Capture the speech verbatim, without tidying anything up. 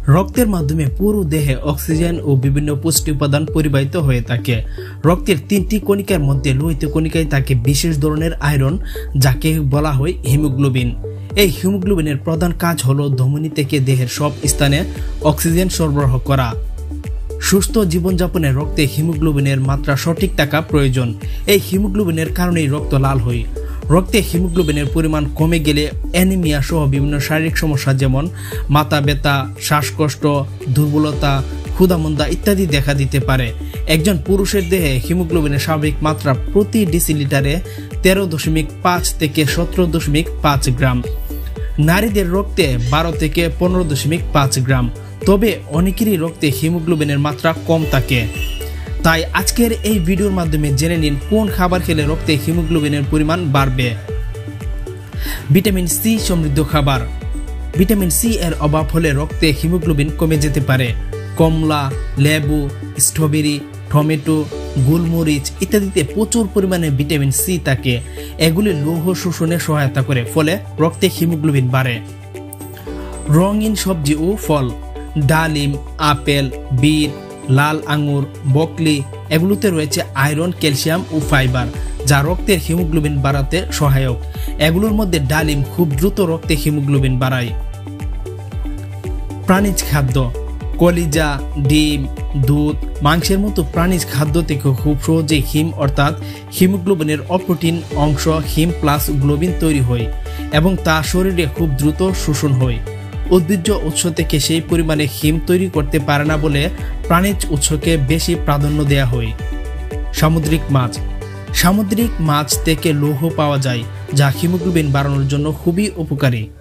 রক্তের মাধ্যমে পুরো দেহে অক্সিজেন ও বিভিন্ন পুষ্টি উপাদান পরিবাহিত হয়ে থাকে। রক্তের তিনটি কণিকার মধ্যে লোহিত কণিকায় থাকে বিশেষ ধরনের আয়রন, যাকে বলা হয় হিমোগ্লোবিন। এই হিমোগ্লোবিনের প্রধান কাজ হলো ধমনী থেকে দেহের সব স্থানে অক্সিজেন সরবরাহ করা। সুস্থ জীবনযাপনে রক্তে হিমোগ্লোবিনের মাত্রা সঠিক থাকা প্রয়োজন। এই হিমোগ্লোবিনের কারণেই রক্ত লাল হয়। রক্তে হিমোগ্লোবিনের পরিমাণ কমে গেলে অ্যানিমিয়া সহ বিভিন্ন শারীরিক সমস্যা যেমন মাথা ব্যথা, শ্বাসকষ্ট, দুর্বলতা, ক্ষুধামন্দা ইত্যাদি দেখা দিতে পারে। একজন পুরুষের দেহে হিমোগ্লোবিনের স্বাভাবিক মাত্রা প্রতি ডিসিলিটারে তেরো দশমিক পাঁচ থেকে সতেরো দশমিক পাঁচ গ্রাম, নারীদের রক্তে বারো থেকে পনেরো দশমিক পাঁচ গ্রাম। তবে অনেকেরই রক্তে হিমোগ্লোবিনের মাত্রা কম থাকে। তাই আজকের এই ভিডিওর মাধ্যমে জেনে নিন কোন খাবার খেলে রক্তে হিমোগ্লোবিনের পরিমাণ বাড়বে। ভিটামিন সি সমৃদ্ধ খাবার। ভিটামিন সি এর অভাব হলে রক্তে হিমোগ্লোবিন কমে যেতে পারে। কমলা, লেবু, স্ট্রবেরি, টমেটো, গোলমরিচ ইত্যাদিতে প্রচুর পরিমাণে ভিটামিন সি থাকে। এগুলি লৌহ শোষণে সহায়তা করে, ফলে রক্তে হিমোগ্লোবিন বাড়ে। রঙিন সবজি ও ফল। ডালিম, আপেল, বিট, লাল আঙুর, বকলি এগুলোতে রয়েছে আয়রন, ক্যালসিয়াম ও ফাইবার, যা রক্তের হিমোগ্লোবিন বাড়াতে সহায়ক। এগুলোর মধ্যে ডালিম খুব দ্রুত রক্তে হিমোগ্লোবিন বাড়ায়। প্রাণীজ খাদ্য। কলিজা, ডিম, দুধ, মাংসের মতো প্রাণীজ খাদ্য থেকে খুব সহজে হিম অর্থাৎ হিমোগ্লোবিনের অপ্রোটিন অংশ হিম প্লাস গ্লোবিন তৈরি হয় এবং তা শরীরে খুব দ্রুত শোষণ হয়। উদ্ভিজ্জ উৎস থেকে সেই পরিমাণে হিম তৈরি করতে পারে না বলে প্রাণীজ উৎসকে বেশি প্রাধান্য দেওয়া হয়। সামুদ্রিক মাছ। সামুদ্রিক মাছ থেকে লৌহ পাওয়া যায়, যা হিমোগ্লোবিন বাড়ানোর জন্য খুবই উপকারী।